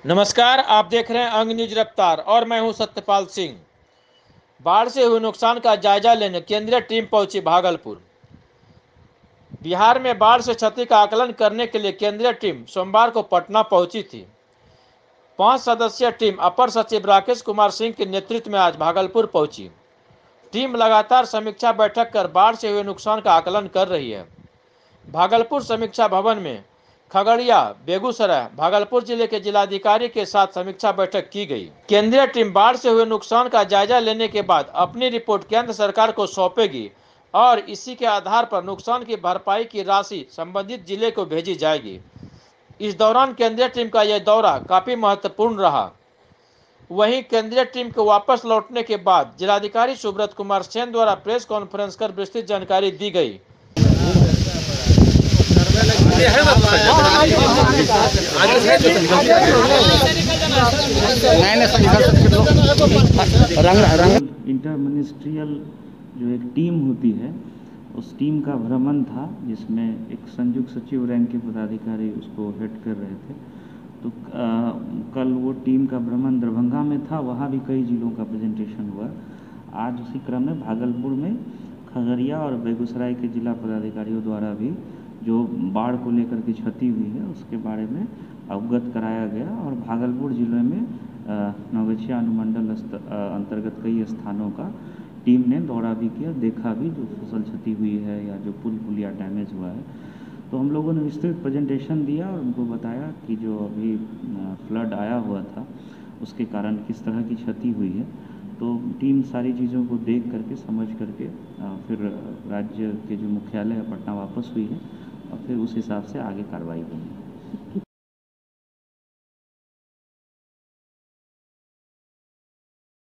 नमस्कार, आप देख रहे हैं अंग न्यूज रफ्तार और मैं हूं सत्यपाल सिंह। बाढ़ से हुए नुकसान का जायजा लेने केंद्रीय टीम पहुंची भागलपुर। बिहार में बाढ़ से क्षति का आकलन करने के लिए केंद्रीय टीम सोमवार को पटना पहुंची थी। 5 सदस्यीय टीम अपर सचिव राकेश कुमार सिंह के नेतृत्व में आज भागलपुर पहुंची। टीम लगातार समीक्षा बैठक कर बाढ़ से हुए नुकसान का आकलन कर रही है। भागलपुर समीक्षा भवन में खगड़िया, बेगूसराय, भागलपुर जिले के जिलाधिकारी के साथ समीक्षा बैठक की गई। केंद्रीय टीम बाढ़ से हुए नुकसान का जायजा लेने के बाद अपनी रिपोर्ट केंद्र सरकार को सौंपेगी और इसी के आधार पर नुकसान की भरपाई की राशि संबंधित जिले को भेजी जाएगी। इस दौरान केंद्रीय टीम का यह दौरा काफी महत्वपूर्ण रहा। वहीं केंद्रीय टीम को वापस लौटने के बाद जिलाधिकारी सुब्रत कुमार सेन द्वारा प्रेस कॉन्फ्रेंस कर विस्तृत जानकारी दी गई। इंटर मिनिस्ट्रियल जो एक टीम होती है उस टीम का भ्रमण था, जिसमें एक संयुक्त सचिव रैंक के पदाधिकारी उसको हेड कर रहे थे। तो कल वो टीम का भ्रमण दरभंगा में था, वहाँ भी कई जिलों का प्रेजेंटेशन हुआ। आज उसी क्रम में भागलपुर में खगड़िया और बेगूसराय के जिला पदाधिकारियों द्वारा भी जो बाढ़ को लेकर के क्षति हुई है उसके बारे में अवगत कराया गया। और भागलपुर जिले में नवगछिया अनुमंडल अंतर्गत कई स्थानों का टीम ने दौरा भी किया, देखा भी जो फसल क्षति हुई है या जो पुल पुलिया डैमेज हुआ है। तो हम लोगों ने विस्तृत प्रेजेंटेशन दिया और उनको बताया कि जो अभी फ्लड आया हुआ था उसके कारण किस तरह की क्षति हुई है। तो टीम सारी चीज़ों को देख करके समझ करके फिर राज्य के जो मुख्यालय है पटना वापस हुई है और फिर उस हिसाब से आगे कार्रवाई होगी।